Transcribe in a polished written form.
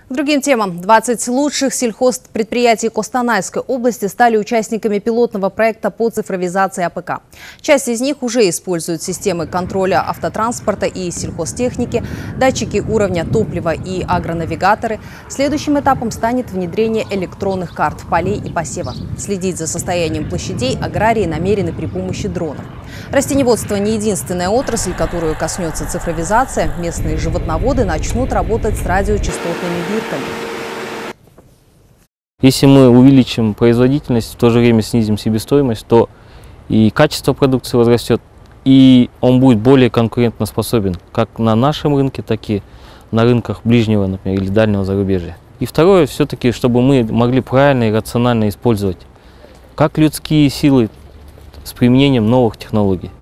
К другим темам. 20 лучших сельхозпредприятий Костанайской области стали участниками пилотного проекта по цифровизации АПК. Часть из них уже используют системы контроля автотранспорта и сельхозтехники, датчики уровня топлива и агронавигаторы. Следующим этапом станет внедрение электронных карт полей и посева. Следить за состоянием площадей аграрии намерены при помощи дронов. Растениеводство не единственная отрасль, которую коснется цифровизация. Местные животноводы начнут работать с радиочастотными бирками. Если мы увеличим производительность, в то же время снизим себестоимость, то и качество продукции возрастет, и он будет более конкурентоспособен как на нашем рынке, так и на рынках ближнего, например, или дальнего зарубежья. И второе, все-таки, чтобы мы могли правильно и рационально использовать как людские силы с применением новых технологий.